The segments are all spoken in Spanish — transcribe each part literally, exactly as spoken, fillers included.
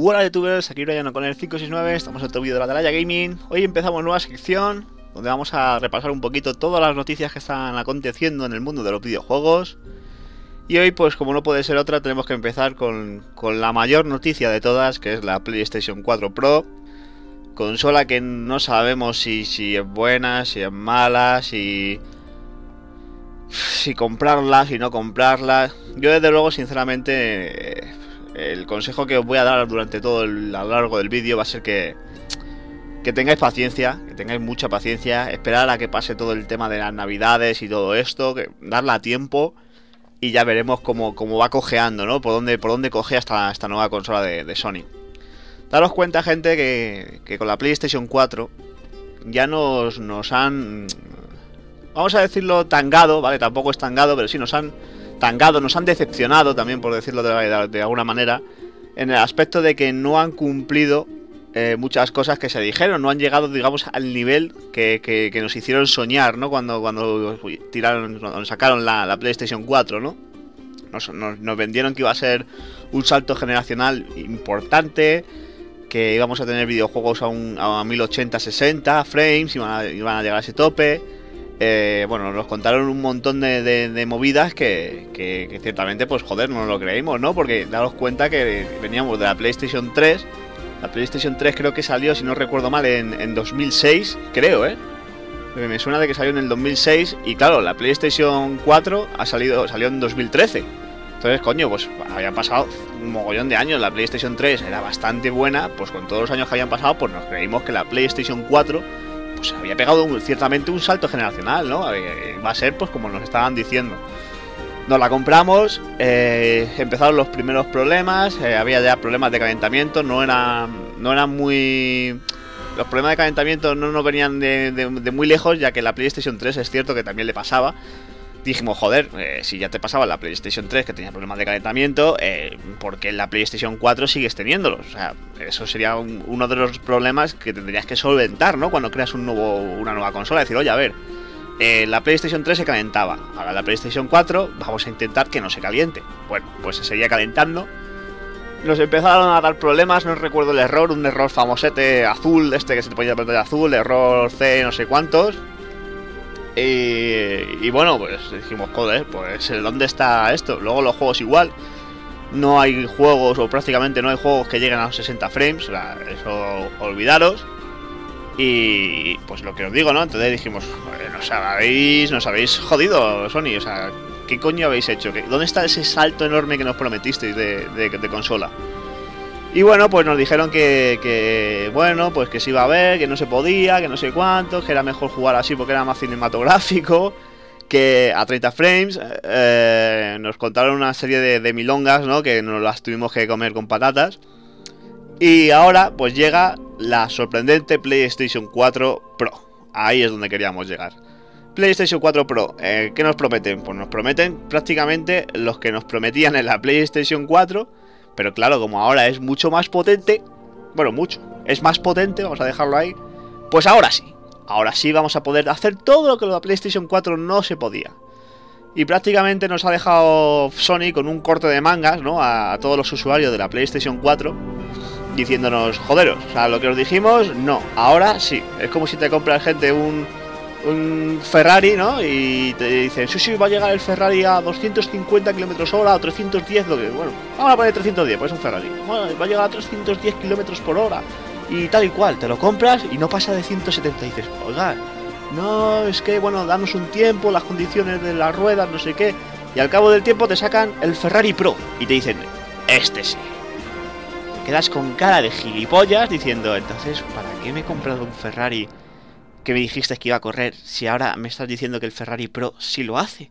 Hola youtubers, aquí Brian con el cinco seis nueve, estamos en otro vídeo de la Atalaya Gaming. Hoy empezamos nueva sección donde vamos a repasar un poquito todas las noticias que están aconteciendo en el mundo de los videojuegos. Y hoy, pues como no puede ser otra, tenemos que empezar con, con la mayor noticia de todas, que es la PlayStation cuatro Pro. Consola que no sabemos si, si es buena, si es mala, si... si comprarla, si no comprarla. Yo desde luego, sinceramente... el consejo que os voy a dar durante todo el, a lo largo del vídeo va a ser que, que tengáis paciencia, que tengáis mucha paciencia, esperar a que pase todo el tema de las navidades y todo esto, que darle a tiempo y ya veremos cómo, cómo va cojeando, ¿no? Por dónde, por dónde coge esta, esta nueva consola de, de Sony. Daros cuenta, gente, que, que con la PlayStation cuatro ya nos, nos han, vamos a decirlo, tangado, ¿vale? Tampoco es tangado, pero sí nos han... tangado, nos han decepcionado también, por decirlo de, de, de alguna manera, en el aspecto de que no han cumplido eh, muchas cosas que se dijeron, no han llegado, digamos, al nivel que, que, que nos hicieron soñar, ¿no? Cuando, cuando tiraron, cuando sacaron la, la PlayStation cuatro, ¿no? Nos, nos, nos vendieron que iba a ser un salto generacional importante, que íbamos a tener videojuegos a, un, a mil ochenta sesenta frames, iban a, iban a llegar a ese tope. Eh, bueno, nos contaron un montón de, de, de movidas que, que, que ciertamente, pues joder, no nos lo creímos, ¿no? Porque daros cuenta que veníamos de la PlayStation tres. La PlayStation tres creo que salió, si no recuerdo mal, en, en dos mil seis, creo, ¿eh? Me suena de que salió en el dos mil seis. Y claro, la PlayStation cuatro ha salido, salió en dos mil trece. Entonces, coño, pues habían pasado un mogollón de años. La PlayStation tres era bastante buena. Pues con todos los años que habían pasado, pues nos creímos que la PlayStation cuatro... pues había pegado un, ciertamente un salto generacional, ¿no? Eh, va a ser pues como nos estaban diciendo. Nos la compramos, eh, empezaron los primeros problemas, eh, había ya problemas de calentamiento, no eran, no eran muy... Los problemas de calentamiento no nos venían de, de, de muy lejos, ya que la PlayStation tres es cierto que también le pasaba. Dijimos, joder, eh, si ya te pasaba la PlayStation tres que tenía problemas de calentamiento, eh, ¿por qué en la PlayStation cuatro sigues teniéndolos? O sea, eso sería un, uno de los problemas que tendrías que solventar, ¿no? Cuando creas un nuevo, una nueva consola, decir, oye, a ver, eh, la PlayStation tres se calentaba, ahora la PlayStation cuatro vamos a intentar que no se caliente. Bueno, pues se seguía calentando. Nos empezaron a dar problemas, no recuerdo el error, un error famosete azul, este que se te ponía la pantalla azul, error C no sé cuántos. Y, y bueno, pues dijimos, joder, pues ¿dónde está esto? Luego los juegos igual. No hay juegos, o prácticamente no hay juegos que lleguen a los sesenta frames. O sea, eso olvidaros. Y pues lo que os digo, ¿no? Entonces dijimos, joder, nos habéis, nos habéis jodido, Sony. O sea, ¿qué coño habéis hecho? ¿Dónde está ese salto enorme que nos prometisteis de, de, de consola? Y bueno, pues nos dijeron que, que, bueno, pues que se iba a ver, que no se podía, que no sé cuánto, que era mejor jugar así porque era más cinematográfico, que a treinta frames. Eh, nos contaron una serie de, de milongas, ¿no? Que nos las tuvimos que comer con patatas. Y ahora, pues llega la sorprendente PlayStation cuatro Pro. Ahí es donde queríamos llegar. PlayStation cuatro Pro, eh, ¿qué nos prometen? Pues nos prometen prácticamente los que nos prometían en la PlayStation cuatro. Pero claro, como ahora es mucho más potente, bueno, mucho, es más potente, vamos a dejarlo ahí, pues ahora sí, ahora sí vamos a poder hacer todo lo que la PlayStation cuatro no se podía. Y prácticamente nos ha dejado Sony con un corte de mangas, ¿no? A, a todos los usuarios de la PlayStation cuatro, diciéndonos, joderos, o sea, lo que os dijimos, no, ahora sí. Es como si te compras, gente, un... un Ferrari, ¿no? Y te dicen, sí, sí, va a llegar el Ferrari a doscientos cincuenta kilómetros hora o trescientos diez, lo que, bueno, vamos a poner trescientos diez, pues es un Ferrari. Bueno, va a llegar a trescientos diez kilómetros por hora y tal y cual, te lo compras y no pasa de ciento setenta y dices, oiga, no, es que, bueno, danos un tiempo, las condiciones de las ruedas, no sé qué, y al cabo del tiempo te sacan el Ferrari Pro y te dicen, este sí. Te quedas con cara de gilipollas diciendo, entonces, ¿para qué me he comprado un Ferrari que me dijiste que iba a correr si ahora me estás diciendo que el Ferrari Pro sí lo hace?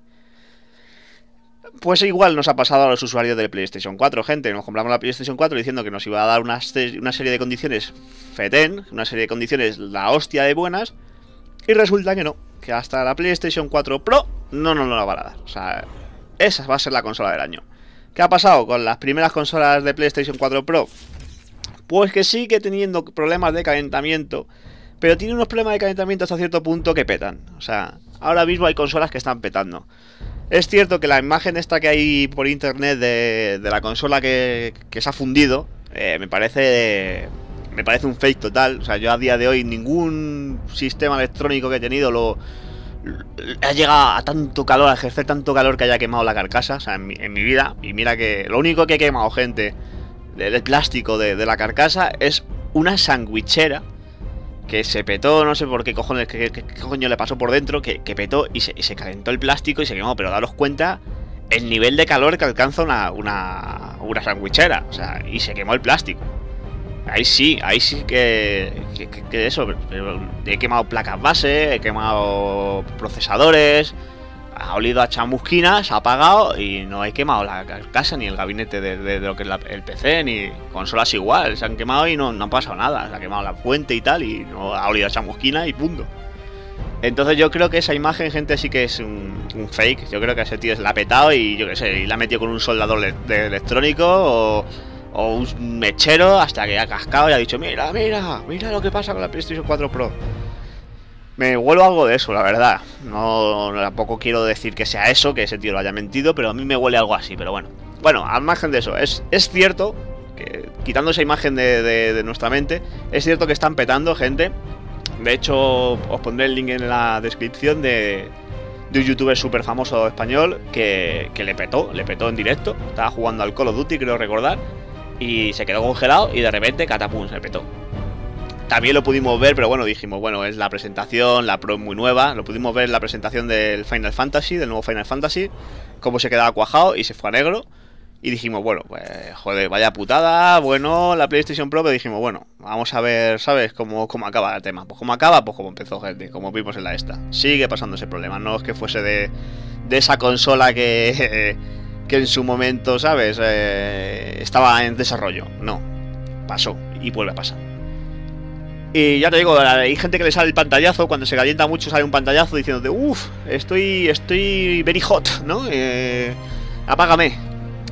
Pues igual nos ha pasado a los usuarios de PlayStation cuatro, gente. Nos compramos la PlayStation cuatro diciendo que nos iba a dar una, una serie de condiciones fetén, una serie de condiciones la hostia de buenas, y resulta que no, que hasta la PlayStation cuatro Pro no nos la van a dar. O sea, esa va a ser la consola del año. ¿Qué ha pasado con las primeras consolas de PlayStation cuatro Pro? Pues que sigue teniendo problemas de calentamiento, pero tiene unos problemas de calentamiento hasta cierto punto que petan. O sea, ahora mismo hay consolas que están petando. Es cierto que la imagen esta que hay por internet de, de la consola que, que se ha fundido, eh, me parece... Me parece un fake total. O sea, yo a día de hoy ningún sistema electrónico que he tenido lo... ha llegado a tanto calor, a ejercer tanto calor que haya quemado la carcasa, o sea, en mi, en mi vida. Y mira que lo único que he quemado, gente, del plástico de, de la carcasa es una sandwichera que se petó, no sé por qué cojones, qué, qué, qué coño le pasó por dentro, que, que petó y se, y se calentó el plástico y se quemó. Pero daros cuenta el nivel de calor que alcanza una, una, una sandwichera, o sea, y se quemó el plástico. Ahí sí, ahí sí que, que, que, que eso, he quemado placas base, he quemado procesadores, ha olido a chamusquina, se ha apagado y no he quemado la carcasa ni el gabinete de, de, de lo que es la, el P C, ni consolas igual, se han quemado y no, no ha pasado nada, se ha quemado la fuente y tal y no ha olido a chamusquina y punto. Entonces yo creo que esa imagen, gente, sí que es un, un fake. Yo creo que ese tío se la ha petado y yo qué sé, y la ha metido con un soldador de, de electrónico o... o un mechero hasta que ha cascado y ha dicho, mira, mira, mira lo que pasa con la PlayStation cuatro Pro. Me huelo algo de eso, la verdad. No, no, tampoco quiero decir que sea eso, que ese tío lo haya mentido, pero a mí me huele algo así, pero bueno. Bueno, al margen de eso, es, es cierto que, quitando esa imagen de, de, de nuestra mente, es cierto que están petando, gente. De hecho, os pondré el link en la descripción de... de un youtuber súper famoso español que, que le petó, le petó en directo. Estaba jugando al Call of Duty, creo recordar, y se quedó congelado y de repente catapum, se petó. También lo pudimos ver, pero bueno, dijimos, bueno, es la presentación, la Pro es muy nueva. Lo pudimos ver en la presentación del Final Fantasy, del nuevo Final Fantasy, cómo se quedaba cuajado y se fue a negro. Y dijimos, bueno, pues joder, vaya putada, bueno, la PlayStation Pro, pero dijimos, bueno, vamos a ver, ¿sabes? Cómo, cómo acaba el tema. Pues cómo acaba, pues como empezó, gente, como vimos en la esta. Sigue pasando ese problema, no es que fuese de, de esa consola que, que en su momento, ¿sabes? Eh, estaba en desarrollo. No, pasó y vuelve a pasar. Y ya te digo, hay gente que le sale el pantallazo, cuando se calienta mucho sale un pantallazo diciéndote, uff, estoy, estoy very hot, ¿no? Eh, apágame.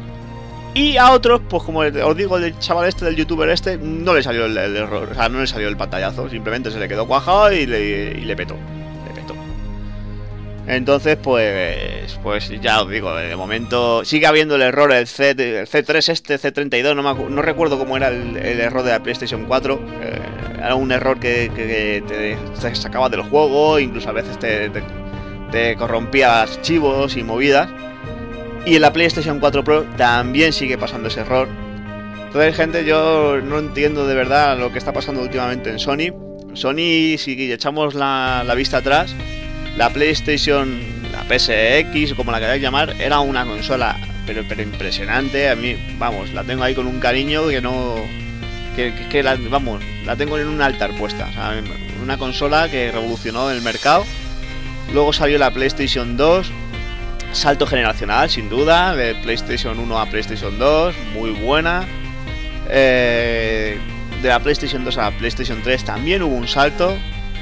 Y a otros, pues como os digo, el chaval este, del youtuber este, no le salió el, el error, o sea, no le salió el pantallazo, simplemente se le quedó cuajado y le, y le petó, le petó. Entonces, pues, pues ya os digo, de momento sigue habiendo el error, el C, el C tres este, C treinta y dos, no, me, no recuerdo cómo era el, el error de la PlayStation cuatro, eh, era un error que, que, que te, te sacaba del juego, incluso a veces te, te, te corrompía archivos y movidas. Y en la PlayStation cuatro Pro también sigue pasando ese error. Entonces, gente, yo no entiendo de verdad lo que está pasando últimamente en Sony. Sony, si echamos la, la vista atrás, la PlayStation, la P S X, como la queráis llamar, era una consola pero, pero impresionante. A mí, vamos, la tengo ahí con un cariño que no... Que, que, que la, vamos, la tengo en un altar puesta. O sea, una consola que revolucionó el mercado. Luego salió la PlayStation dos. Salto generacional, sin duda, de PlayStation uno a PlayStation dos, muy buena. Eh, de la PlayStation dos a la PlayStation tres también hubo un salto.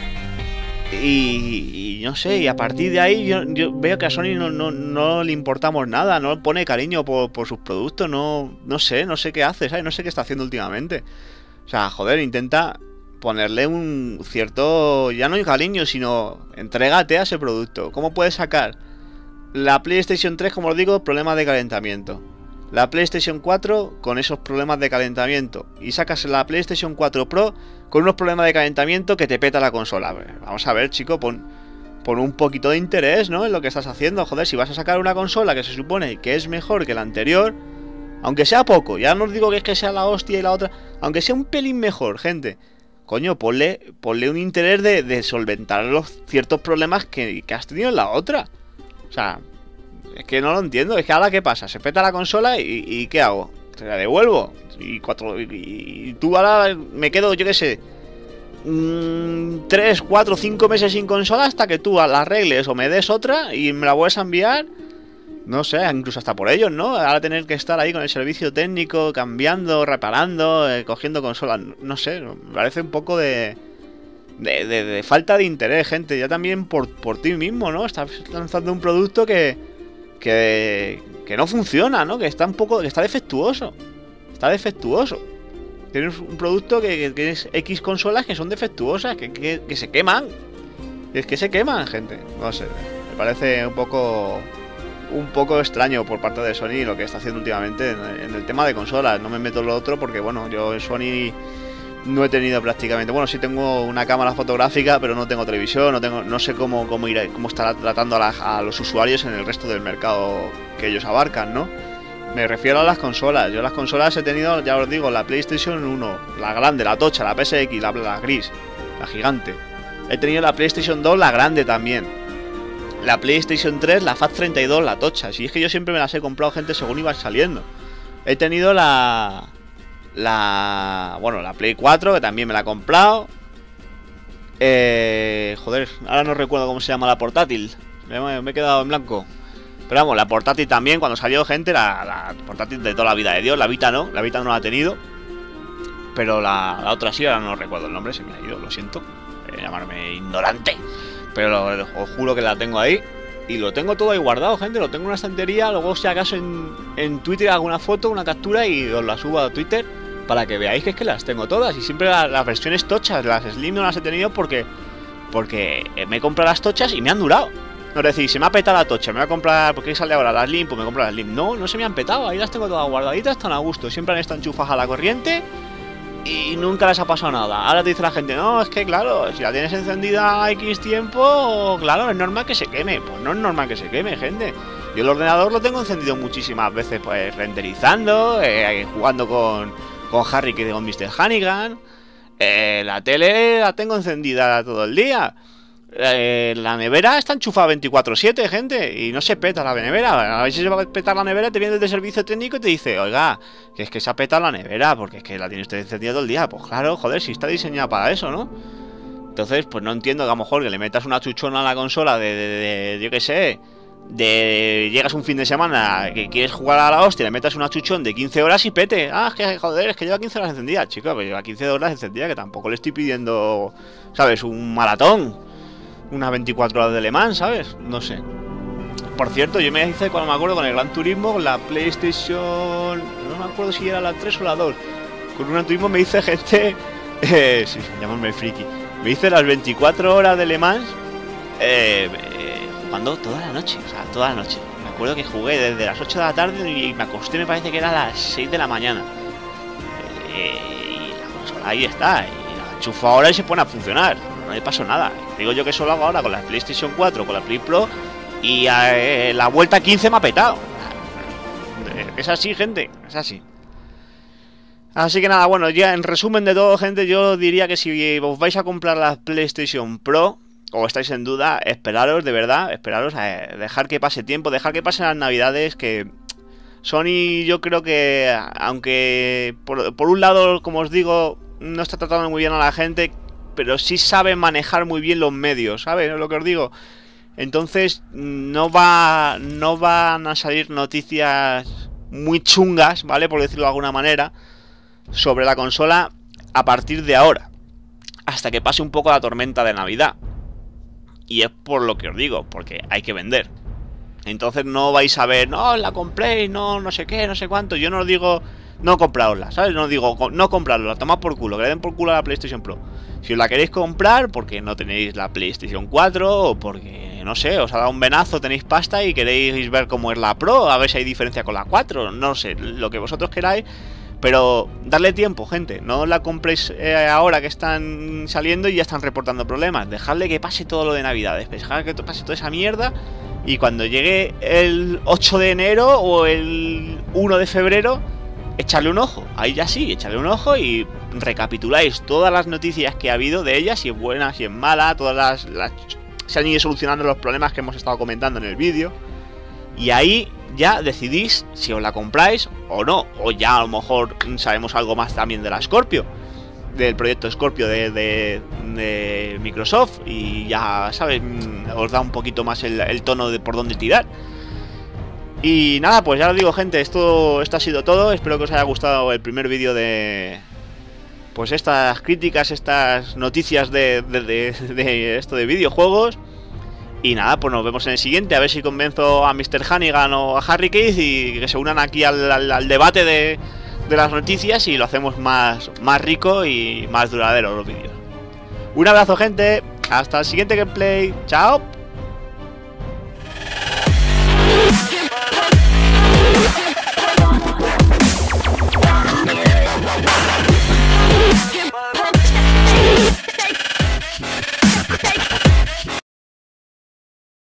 Y, y no sé, y a partir de ahí yo, yo veo que a Sony no, no, no le importamos nada, no pone cariño por, por sus productos, no, no sé, no sé qué hace, ¿sabes? No sé qué está haciendo últimamente. O sea, joder, intenta ponerle un cierto, ya no hay cariño, sino entrégate a ese producto. ¿Cómo puedes sacar la PlayStation tres, como os digo, problemas de calentamiento? La PlayStation cuatro con esos problemas de calentamiento. Y sacas la PlayStation cuatro Pro con unos problemas de calentamiento que te peta la consola. Vamos a ver, chico, pon, pon un poquito de interés, ¿no? En lo que estás haciendo. Joder, si vas a sacar una consola que se supone que es mejor que la anterior, aunque sea poco, ya no os digo que es que sea la hostia y la otra, aunque sea un pelín mejor, gente, coño, ponle, ponle un interés de, de solventar los ciertos problemas que, que has tenido en la otra. O sea, es que no lo entiendo. Es que ahora, ¿qué pasa? Se peta la consola y, y ¿qué hago? Te la devuelvo. Y cuatro y, y tú ahora me quedo, yo qué sé, mmm, tres, cuatro, cinco meses sin consola hasta que tú la arregles o me des otra y me la vuelves a enviar. No sé, incluso hasta por ellos, ¿no? Ahora tener que estar ahí con el servicio técnico, cambiando, reparando, eh, cogiendo consolas. No sé, me parece un poco de... De, de, de falta de interés, gente. Ya también por, por ti mismo, ¿no? Estás lanzando un producto que, que que no funciona, ¿no? Que está un poco, que está defectuoso. Está defectuoso. Tienes un producto que, que tienes X consolas que son defectuosas, que, que, que se queman. Es que se queman, gente. No sé, me parece un poco un poco extraño por parte de Sony lo que está haciendo últimamente en, en el tema de consolas. No me meto en lo otro porque, bueno, yo en Sony no he tenido prácticamente... Bueno, sí tengo una cámara fotográfica, pero no tengo televisión, no tengo, no sé cómo, cómo, ir, cómo estará tratando a, la, a los usuarios en el resto del mercado que ellos abarcan, ¿no? Me refiero a las consolas. Yo las consolas he tenido, ya os digo, la PlayStation uno, la grande, la tocha, la P S X, la, la gris, la gigante. He tenido la PlayStation dos, la grande también. La PlayStation tres, la Fat treinta y dos, la tocha. Si es que yo siempre me las he comprado, gente, según iban saliendo. He tenido la... La... Bueno, la Play cuatro, que también me la he comprado. Eh... Joder, ahora no recuerdo cómo se llama la portátil. Me, me he quedado en blanco. Pero vamos, la portátil también, cuando salió, gente, la, la portátil de toda la vida de Dios. La Vita no, la Vita no la ha tenido. Pero la, la otra sí, ahora no recuerdo el nombre, se me ha ido, lo siento. Eh, llamarme ignorante. Pero os juro que la tengo ahí. Y lo tengo todo ahí guardado, gente. Lo tengo en una estantería. Luego, si acaso, en, en Twitter hago una foto, una captura y os la subo a Twitter para que veáis que es que las tengo todas. Y siempre la, las versiones tochas, las Slim no las he tenido porque porque me he comprado las tochas y me han durado. No, es decir, se me ha petado la tocha, me voy a comprar... ¿Por qué sale ahora la Slim? Pues me compro la Slim. No, no se me han petado. Ahí las tengo todas guardaditas, están a gusto. Siempre han estado enchufadas a la corriente y nunca les ha pasado nada. Ahora te dice la gente, no, es que claro, si la tienes encendida a X tiempo, claro, es normal que se queme. Pues no es normal que se queme, gente. Yo el ordenador lo tengo encendido muchísimas veces, pues renderizando, eh, jugando con, con Harry, que con míster Hannigan. Eh, la tele la tengo encendida todo el día. Eh, la nevera está enchufada veinticuatro siete, gente, y no se peta la nevera. A ver si se va a petar la nevera, te viene desde servicio técnico y te dice, oiga, que es que se ha petado la nevera, porque es que la tiene usted encendida todo el día. Pues claro, joder, si está diseñada para eso, ¿no? Entonces, pues no entiendo que a lo mejor que le metas una chuchona a la consola de, de, de, de yo qué sé, de llegas un fin de semana que quieres jugar a la hostia, le metas una chuchón de quince horas y pete. Ah, es que joder, es que lleva quince horas encendida, chico, que lleva quince horas encendida, que tampoco le estoy pidiendo, ¿sabes? Un maratón. Unas veinticuatro horas de Le Mans, ¿sabes? No sé. Por cierto, yo me hice, cuando me acuerdo, con el Gran Turismo, la PlayStation... No me acuerdo si era la tres o la dos. Con un Gran Turismo me hice, gente... Eh, sí, llamarme friki. Me hice las veinticuatro horas de Le Mans eh, eh, jugando toda la noche. O sea, toda la noche. Me acuerdo que jugué desde las ocho de la tarde y me acosté, me parece que era a las seis de la mañana. Eh, y la consola ahí está. Y la enchufo ahora y se pone a funcionar. No le pasó nada. Digo yo que eso lo hago ahora con la PlayStation cuatro, con la Play Pro. Y eh, la vuelta quince me ha petado. Es así, gente. Es así. Así que nada, bueno, ya en resumen de todo, gente, yo diría que si os vais a comprar la PlayStation Pro o estáis en duda, esperaros, de verdad, esperaros a dejar que pase tiempo, dejar que pasen las navidades, que Sony yo creo que, aunque por, por un lado, como os digo, no está tratando muy bien a la gente, pero sí sabe manejar muy bien los medios, ¿sabes lo que os digo? Entonces no va, no van a salir noticias muy chungas, ¿vale? Por decirlo de alguna manera, sobre la consola a partir de ahora, hasta que pase un poco la tormenta de Navidad. Y es por lo que os digo, porque hay que vender. Entonces no vais a ver, no, la compré, no, no sé qué, no sé cuánto. Yo no os digo, no compraosla, ¿sabes? No os digo, no comprarla, tomad por culo, que le den por culo a la PlayStation Pro. Si os la queréis comprar porque no tenéis la PlayStation cuatro o porque, no sé, os ha dado un venazo, tenéis pasta y queréis ver cómo es la Pro, a ver si hay diferencia con la cuatro, no sé, lo que vosotros queráis. Pero darle tiempo, gente. No la compréis eh, ahora que están saliendo y ya están reportando problemas. Dejadle que pase todo lo de Navidades. Dejadle que pase toda esa mierda. Y cuando llegue el ocho de enero o el uno de febrero, echadle un ojo. Ahí ya sí, echadle un ojo y recapituláis todas las noticias que ha habido de ella. Si es buena, si es mala. Todas las, las... Se han ido solucionando los problemas que hemos estado comentando en el vídeo. Y ahí ya decidís si os la compráis o no. O ya a lo mejor sabemos algo más también de la Scorpio, del proyecto Scorpio de, de, de Microsoft. Y ya sabes, os da un poquito más el, el tono de por dónde tirar. Y nada, pues ya os digo, gente, esto, esto ha sido todo. Espero que os haya gustado el primer vídeo de... Pues estas críticas, estas noticias de, de, de, de esto de videojuegos. Y nada, pues nos vemos en el siguiente. A ver si convenzo a míster Hannigan o a Harry Cage y que se unan aquí al, al, al debate de, de las noticias y lo hacemos más, más rico y más duradero los vídeos. Un abrazo, gente. Hasta el siguiente gameplay. Chao.